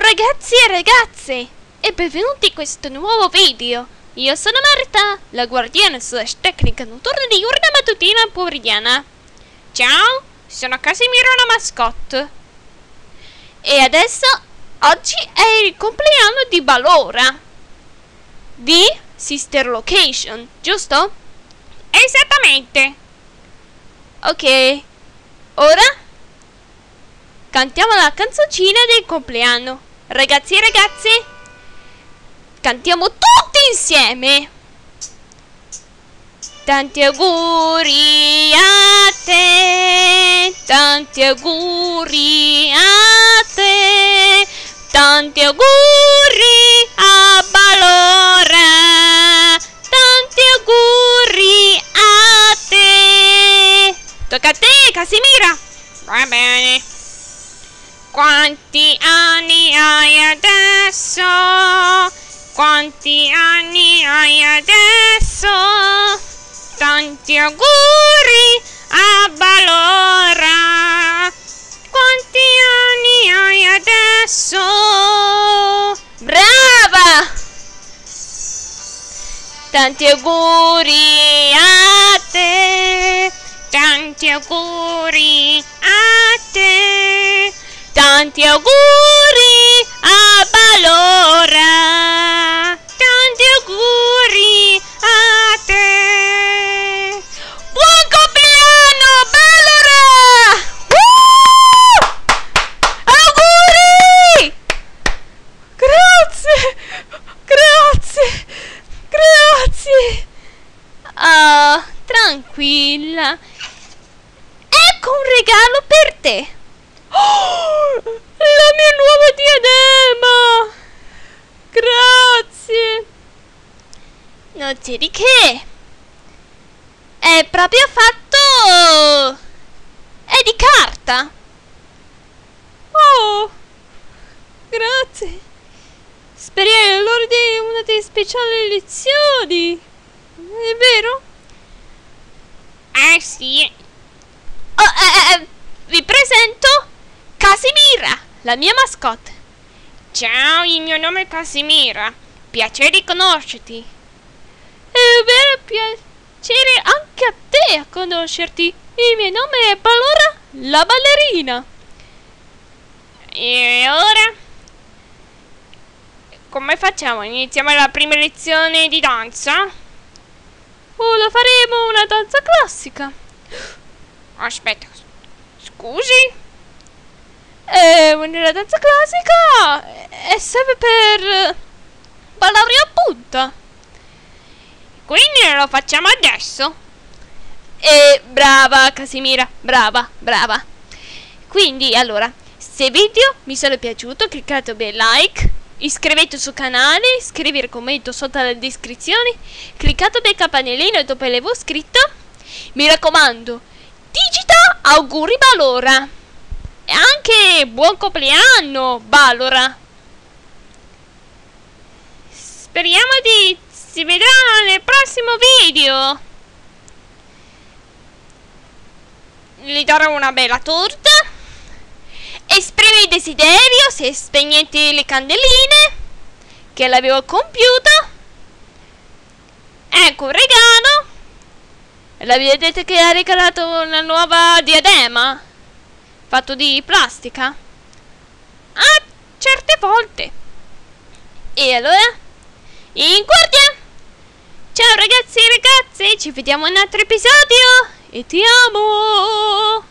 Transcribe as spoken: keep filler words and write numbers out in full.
ragazzi e ragazze e benvenuti in questo nuovo video. Io sono Marta, la guardiana slash tecnica notturna di Diurna Mattutina Pomeridiana. Ciao, sono Casimiro la mascotte. E adesso, oggi è il compleanno di Ballora di Sister Location, giusto? Esattamente. Ok, ora cantiamo la canzoncina del compleanno. Ragazzi e ragazze, cantiamo tutti insieme. Tanti auguri a te, tanti auguri a te, tanti auguri a Ballora, tanti auguri a te. Tocca a te, Casimira. Va bene. Quanti anni hai adesso? Quanti anni hai adesso? Tanti auguri a Ballora. Quanti anni hai adesso? Brava! Tanti auguri a te. Tanti auguri a te. Tanti auguri a Ballora, tanti auguri a te. Buon compleanno, Ballora! Uh! Auguri! Grazie, grazie, grazie. Ah, tranquilla. Ecco un regalo per te. Oh, la mia nuova diadema! Grazie! Non c'è di che! È proprio fatto... è di carta! Oh! Grazie! Speriamo allora di una delle speciali lezioni! È vero? Eh sì! Oh, eh, eh, vi presento Casimira, la mia mascotte. Ciao, il mio nome è Casimira. Piacere di conoscerti. È un vero piacere anche a te a conoscerti. Il mio nome è Ballora, la ballerina. E ora? Come facciamo? Iniziamo la prima lezione di danza? Oh, la faremo una danza classica. Aspetta, scusi? Eh, nella danza classica è serve per ballare a punta. Quindi lo facciamo adesso. E brava Casimira, brava, brava. Quindi allora, se il video mi sono piaciuto, cliccate bel like, iscrivetevi sul canale, scrivete il commento sotto la descrizione, cliccate bel campanellino dopo l'avevo scritto. Mi raccomando, digita auguri Ballora. E anche buon compleanno, Ballora. Speriamo di si vedrà nel prossimo video. Gli darò una bella torta. Esprime il desiderio se spegnete le candeline, che l'avevo compiuta. Ecco un regalo. La vedete che ha regalato una nuova diadema fatto di plastica? Ah, certe volte. E allora? In guardia! Ciao ragazzi e ragazze, ci vediamo in un altro episodio! E ti amo!